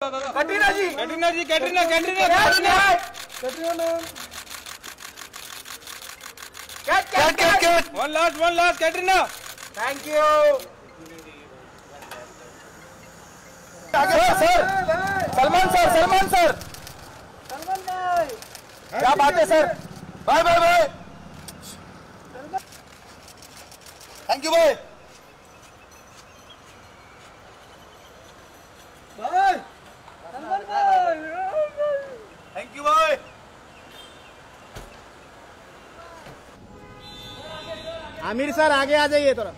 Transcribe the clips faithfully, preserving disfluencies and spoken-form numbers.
Katrina ji Katrina ji Katrina Katrina Katrina Katrina Kat Kat Kat Kat one last one last Katrina thank you sir sir Salman sir Salman sir Salman भाई क्या बात है sir bye bye bye thank you भाई bye Salman भाई thank you भाई Aamir sir आगे आ जाइए थोड़ा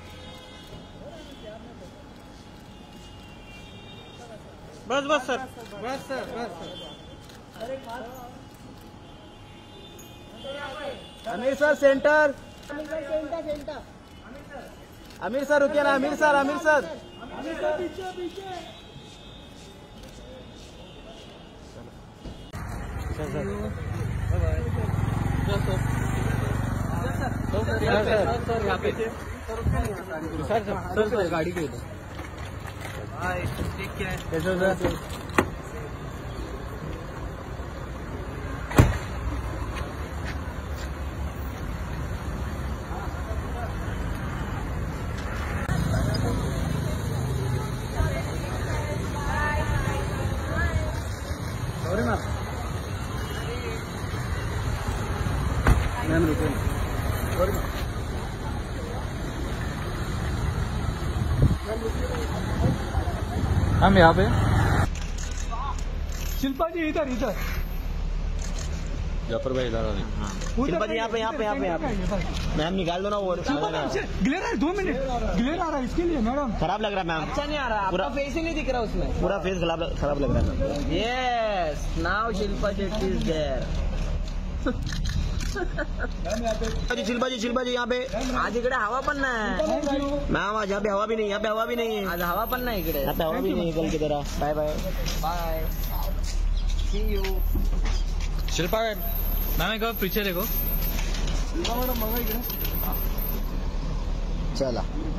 बस बस सर बस सर बस Aamir sir center Aamir sir रुकिए ना Aamir sir Aamir sir Aamir sir पीछे पीछे sir sir bye bye sir sir sir यहाँ पे सर सर सर गाड़ी के इधर हाय ठीक है कैसे हो सर सॉरी मैम मैम रुकिए सॉरी हम यहाँ पे शिल्पा जी इधर इधर जाफर भाई इधर शिल्पा जी यहाँ पे यहाँ पे यहाँ पे यहाँ पे मैम निकाल दो ना वो ग्लेर आ रहा है दो मिनट ग्लेर आ रहा है इसके लिए मैडम खराब लग रहा है मैम अच्छा नहीं आ रहा पूरा फेस ही नहीं दिख रहा उसमें पूरा फेस खराब खराब लग रहा है yes now Shilpa Shetty is there Shilpa ji Shilpa ji यहाँ पे आज इकडे हवा पण नाही मॅम आज यहाँ पे हवा भी नहीं यहाँ पे हवा भी नहीं है आज हवा पण नाही इकडे यहाँ पे हवा भी नहीं कल की तरह bye bye bye see you Shilpa ma'am एक पीछे देखो चला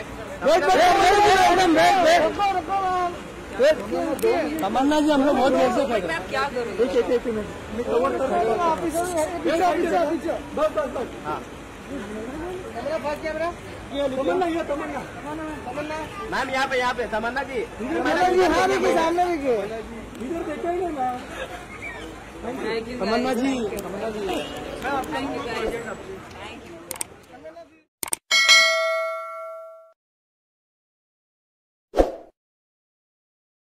तमन्ना जी हम लोग बहुत देर से खड़े हैं क्या करूं एक एक एक मिनट मैं कवर कर रहा हूं पीछे पीछे पीछे बस बस बस हां कैमरा फास्ट कैमरा ये तमन्ना ये तमन्ना तमन्ना मैम यहां पे यहां पे तमन्ना जी तमन्ना जी हां देखिए सामने देखिए इधर देखो ही ना Tamanna ji Tamanna ji thank you guys thank you